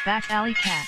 Back Alley Cat.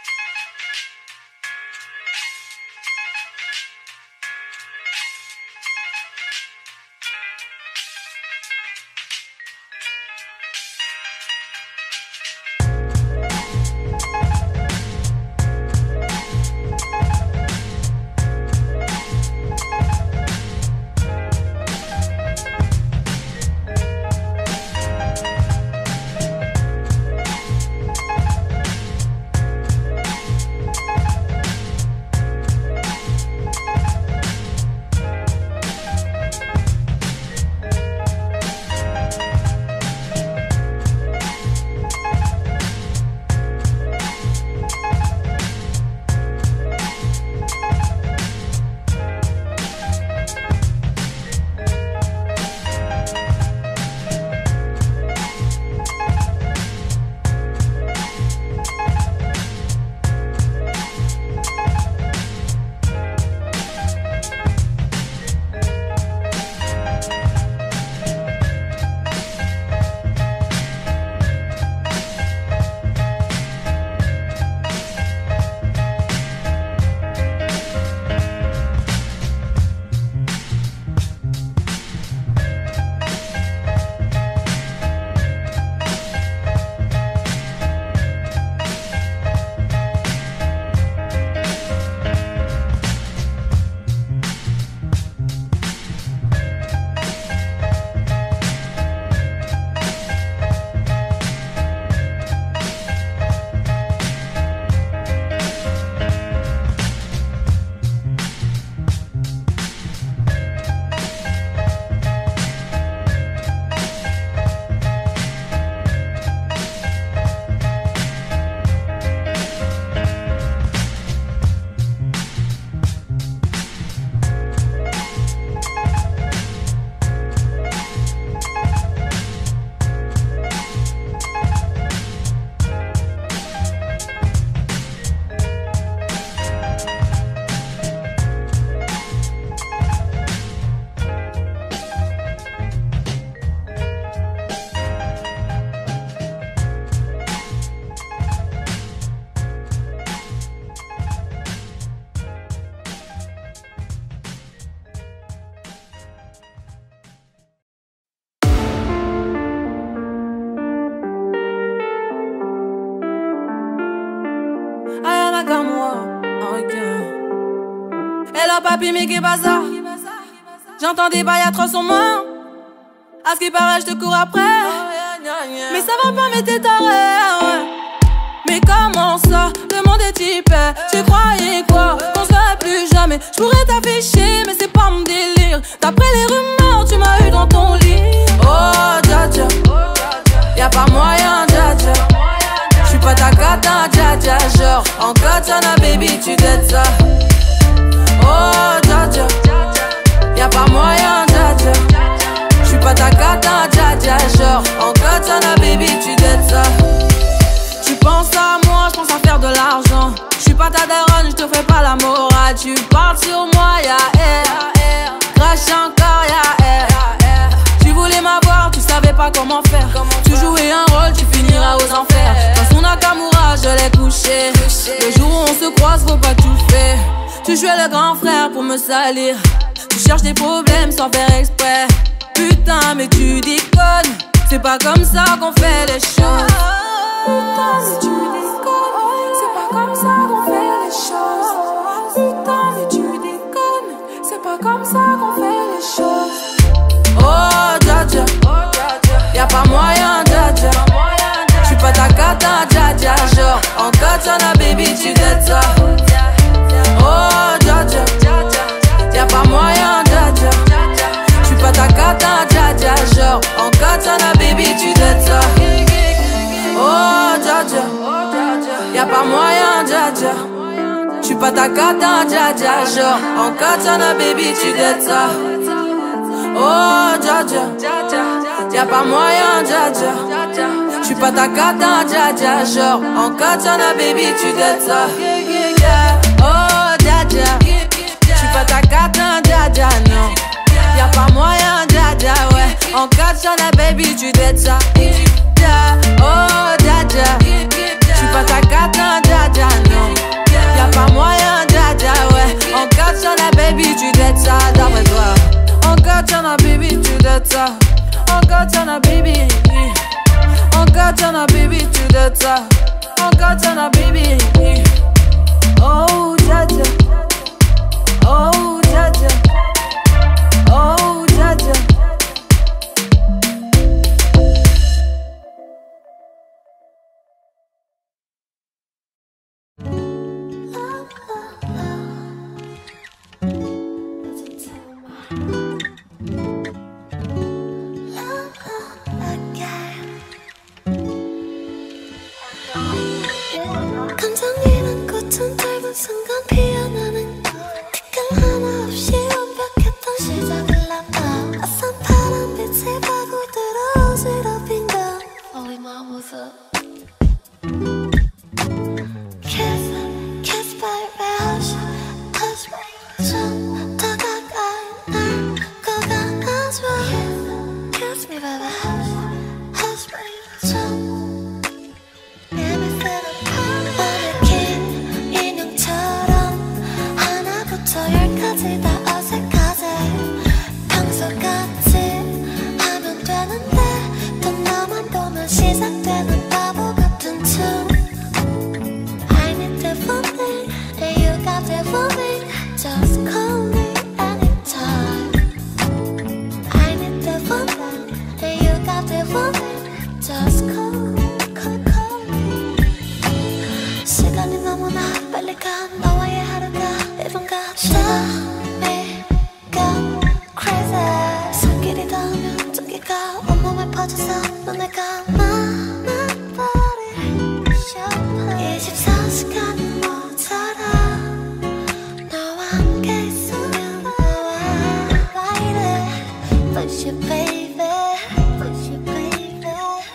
Comme moi, ok. Hello papi, mais qu'est bazar? J'entends des bails atroces sur moi. À ce qui paraît, je te cours après. Mais ça va pas, mais t'es taré, ouais. Mais comment ça? Le monde est typé. Tu croyais quoi? Qu'on se verrait plus jamais. Je pourrais t'afficher, mais c'est pas mon délire. D'après les rumeurs, tu m'as eu dans ton lit. Oh, dja dja. Y'a pas moyen, dja dja. J'suis pas ta cata, dja dja. Genre, en katana, baby, tu dettes ça. Oh, dja dja. Y'a pas moyen, dja dja. J'suis pas ta cata, dja dja. Genre, en katana, baby, tu dettes ça. Tu penses à moi, j'pense à faire de l'argent. J'suis pas ta daronne, j'te fais pas la morale. Tu parles sur moi, y'a air. Crache encore, y'a air. Tu voulais m'avoir, tu savais pas comment faire. Tu jouais un rôle, tu finiras aux enfers. Dans son Nakamura, je l'ai couché. Le jour où on se croise, faut pas tout faire. Tu jouais le grand frère pour me salir. Tu cherches des problèmes sans faire exprès. Putain, mais tu déconnes. C'est pas comme ça qu'on fait les choses. Putain, mais tu déconnes. C'est pas comme ça qu'on fait les choses. Putain, mais tu déconnes. C'est pas comme ça qu'on fait les choses. Oh, dja dja. Y'a pas moyen, dja dja. J'suis pas ta cata, dja dja. Genre, en katana, baby, tu dettes ça. Oh, dja dja. Y'a pas moyen, dja dja. J'suis pas ta cata, dja dja. Genre, en katana, baby, tu dettes ça. Oh, dja dja. Y'a pas moyen, dja dja. J'suis pas ta cata, dja dja. Genre, en katana, baby, tu dettes ça. Oh, dja dja. Y'a pas moyen, dja dja. J'suis pas ta cata, dja dja. Genre, en katana, baby, tu dettes ça. Oh, dja dja. J'suis pas ta cata, dja dja, non. Y'a pas moyen, dja dja, ouais. En katana, baby, tu dettes ça. Oh, dja dja. J'suis pas ta cata. 하나 없이 완벽했던 시작을 남겨 아산 파란빛에 파고들어 어지럽힌 건 Only my moves Kiss baby hush Hush baby 좀 더 가까이 날 꼭 안아줘 Kiss me baby hush Hush baby 좀 오늘 긴 인형처럼 하나부터 열까지 다 어색하지 평소같이 하면 되는데 또 너만 보면 시작되는 바보 같은 춤 I need that for me and you got that for me Just call me anytime I need that for me and you got that for me Just call me 시간이 너무나 빨리 가 너와의 하루가 1분 같아 Make crazy 손길이 닿으면 전기가 온몸에 퍼져서 눈을 감아 My body 24시간이 모자라 너와 함께 있으면 나와 왜 이래 Push you baby Push you baby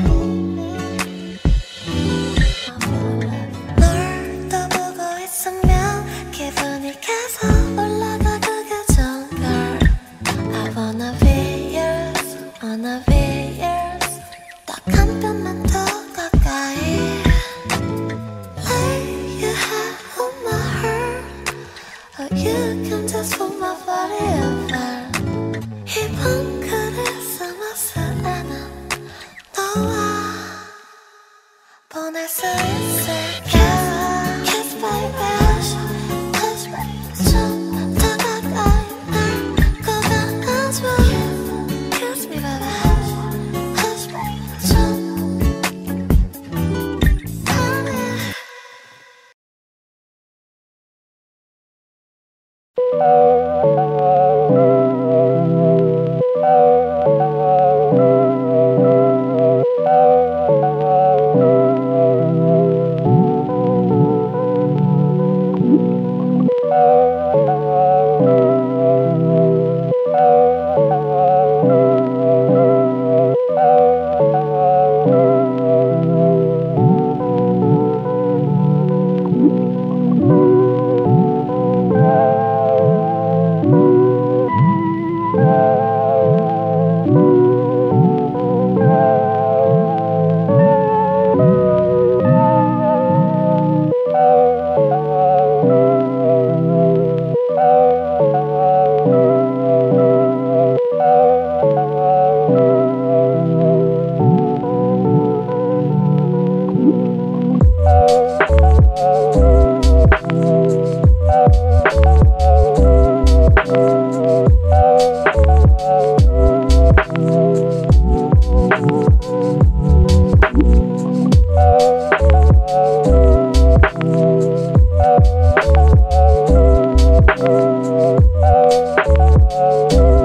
널 또 보고 있으면 기분이 계속 올라가 그게 좋은 걸 I wanna be yours wanna be yours 딱 한 뼘만 더 가까이 Lay your head on my heart Or you can just put my body apart 이번 크리스마스에는 너와 보낼 수 있을까 Kiss baby hush Hush baby 좀 더 가까이 날 꼭 안아줘 Kiss me baby hush Hush baby 좀 Oh,